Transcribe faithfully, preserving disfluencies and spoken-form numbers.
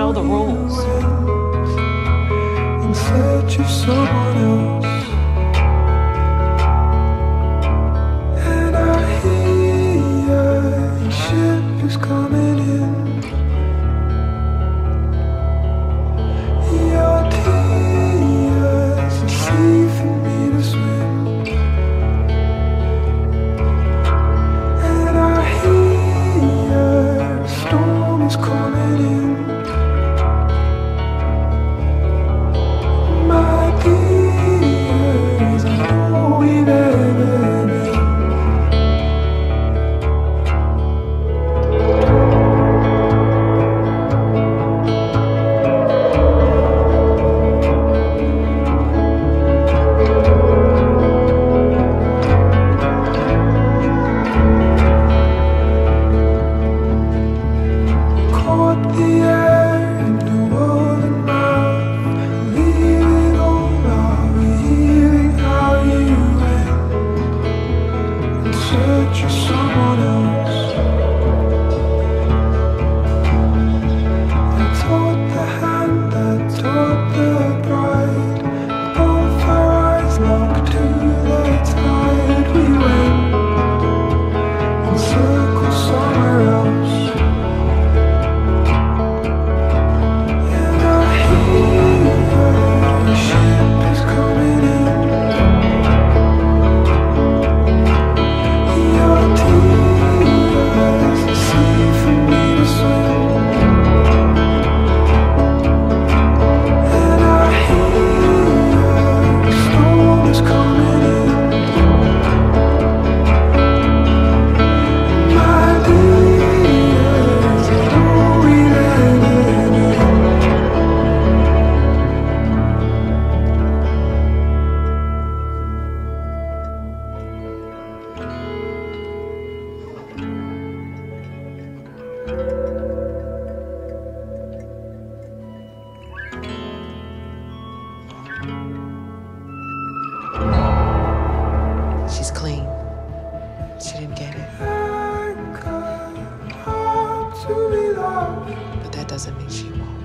know the rules. In search of someone else, and I hear your ship is coming in. Your tears are sea for me to swim, and I hear a storm is coming in. My tears are all we've ever been. Caught the air in the golden mouth, leaving all our healing how you went in search of someone else. I taught the hand that taught the bride, both our eyes locked to the tide. We went in circles somewhere else. And I hear the ship is coming in. Your tears are sea for me to swim, and I hear a storm is coming in. My tears are all we've ever been. She's clean. She didn't get it. I got hard to be loved. But that doesn't mean she won't.